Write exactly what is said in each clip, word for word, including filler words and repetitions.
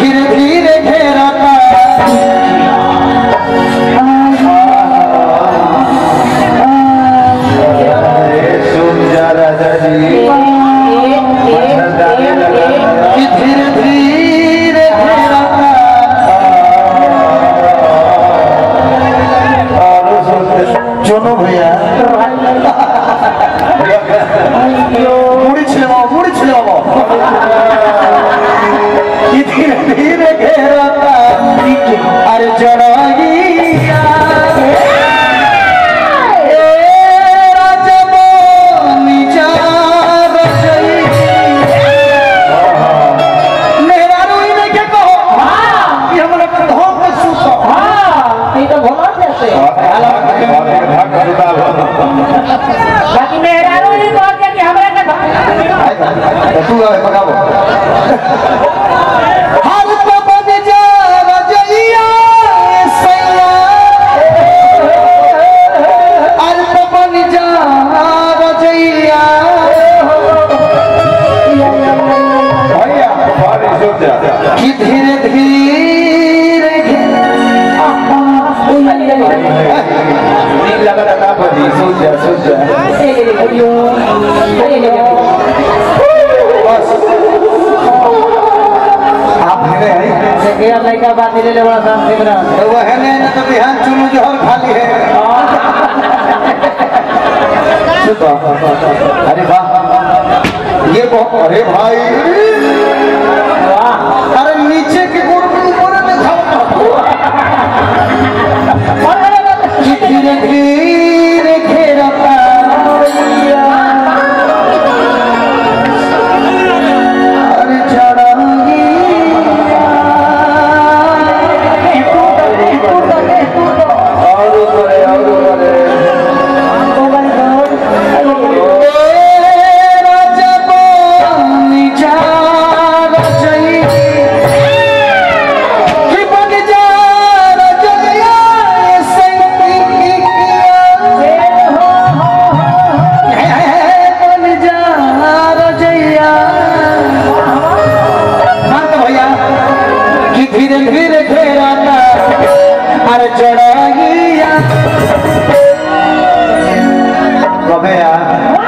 धीरे धीरे घेराता सुन जा राजा जी धीरे धीरे घेराता चलो भैया मुड़ी छिले मुड़ी छिले धीरे धीरे घेराता अरे जड़ाइया बाकी मेरा नहीं कह दिया कि हमारे का तू आवे पकाओ हर तो बन जा रजैया सैया हर तो बन जा रजैया भैया बारी सोच जा कि धीरे धीरे नील लगा था बजी सोच जा सोच जा बस आप है ये लड़का बात ले ले बड़ा काम देख रहा है वो है ना तो बिहान चुनु जोहर खाली है सुनो अरे वाह ये बहुत अरे भाई अरे नीचे के गोड़ पे ऊपर में खाओ धीरे धीरे घेराता अरे धीरे धीरे घेराता अरे चढ़ाइया कबे यार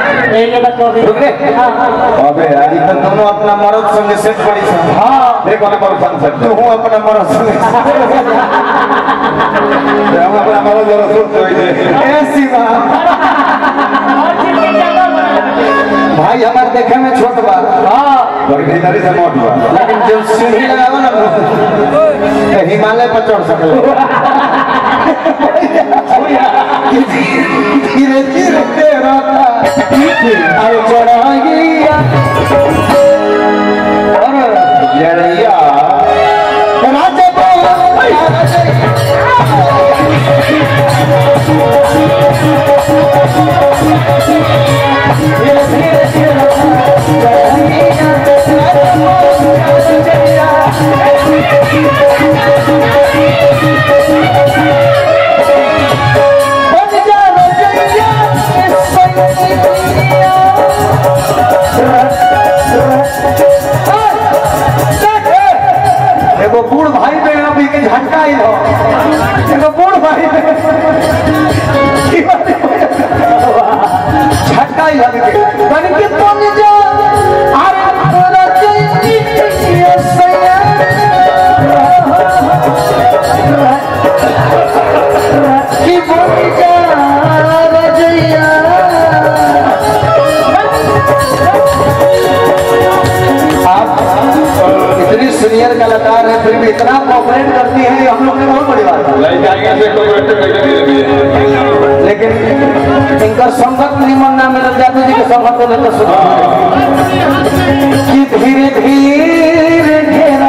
अबे यार इधर दोनों अपना मर्द संग सेट पड़ी सा हां देखो ना पर फंक्शन तू हूं अपना मर्द संग हम अपना मर्द जरा सोच तो दे ऐसी बात भाई हमारे देखे में छोट बा हां और भीतरी से मोट बा लेकिन जब सीढ़ी लगाओ ना तो हिमालय पर चढ़ सकले धीरे धीरे घेराता अरे चढ़ाइया अरे जड़ैया राजा धीरे धीरे एगो बूढ़ भाई पे अभी के झटका ही हो एगो बूढ़ भाई पे झटका ही लग के बन के पन जा अरे तोरा चैती ये सैया की बन जा रजैया आप इतनी सीनियर कलाकार है फिर भी इतना कोऑपरेट करती है हम लोग ने बहुत बड़ी बात है लेकिन इनका संगत निमन ना मिल जाती जी के संगत को लेकर सुना कि धीरे धीरे घेरा